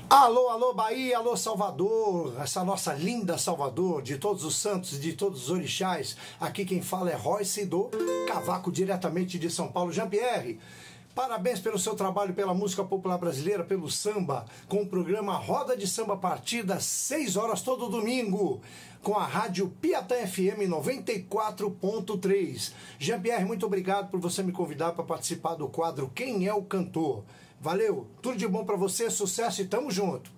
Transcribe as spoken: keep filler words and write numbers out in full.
Alô, alô Bahia, alô Salvador, essa nossa linda Salvador, de todos os santos, de todos os orixás. Aqui quem fala é Royce do Cavaco, diretamente de São Paulo. Jean-Pierre, parabéns pelo seu trabalho pela música popular brasileira, pelo samba, com o programa Roda de Samba a partir das seis horas todo domingo, com a rádio Piatã F M noventa e quatro ponto três. Jean-Pierre, muito obrigado por você me convidar para participar do quadro Quem é o Cantor? Valeu, tudo de bom pra você, sucesso e tamo junto.